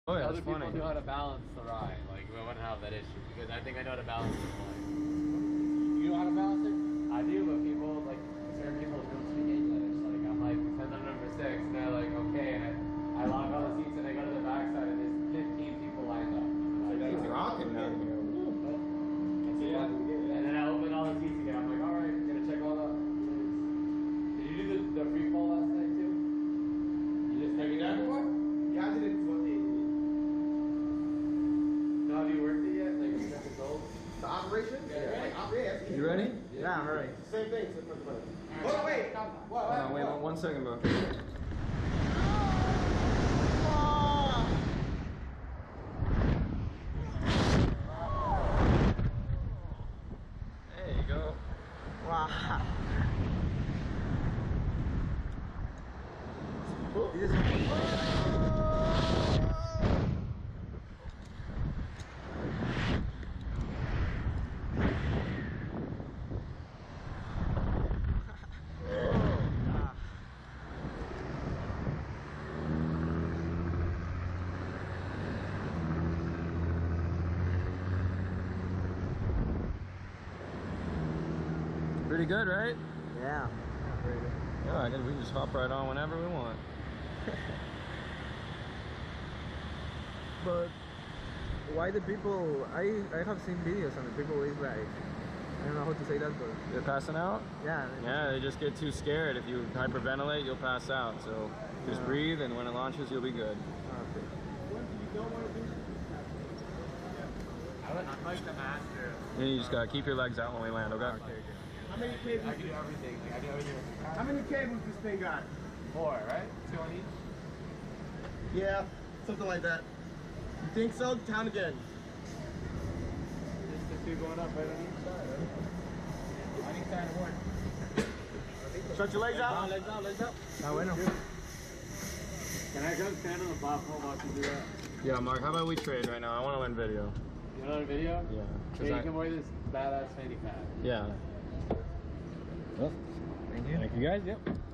Oh yeah, other it's people funny. knew how to balance the ride. Like we wouldn't have that issue because I think I know how to balance the plane. You know how to balance it? I do, but people like certain people don't speak English. Like I'm like send them number 6, and they're like okay, and I lock all the seats and I go to the backside and there's 15 people lined up. So that's rocking down here. Yeah. And then I open all the seats again. I'm like, all right, gonna check all the. Did you do the free fall last night too? You just Have you done it before? Yeah, I did it before. No, have you worked it yet? Like you got the gold? The operation? Yeah. You ready? Yeah, I'm ready. Same thing. Oh, wait. Hold on, wait 1 second, bro. There you go. Wow. This is Pretty good, right? yeah. Yeah, I guess we just hop right on whenever we want. But why the people? I have seen videos and the people is like, I don't know how to say that, but You're passing out? yeah. Yeah, they just get too scared. If you hyperventilate, you'll pass out. So just breathe, and when it launches, you'll be good. Okay. I'm like the master. Then you just gotta keep your legs out when we land, okay? Okay. How many cables? I can do everything. I do everything. How many cables this thing got? 4, right? 2 on each. Yeah, something like that. You think so? Count again. Just the 2 going up right on each side, right? On each side of 1. Stretch your legs out. Legs out, legs out. Ah, bueno. Can I come stand on the platform while you do that? Yeah, Mark, how about we trade right now? I want to win video. You know the video? Yeah. Yeah, you can wear this badass fanny pack. Yeah. Well, thank you. Thank you guys, yep.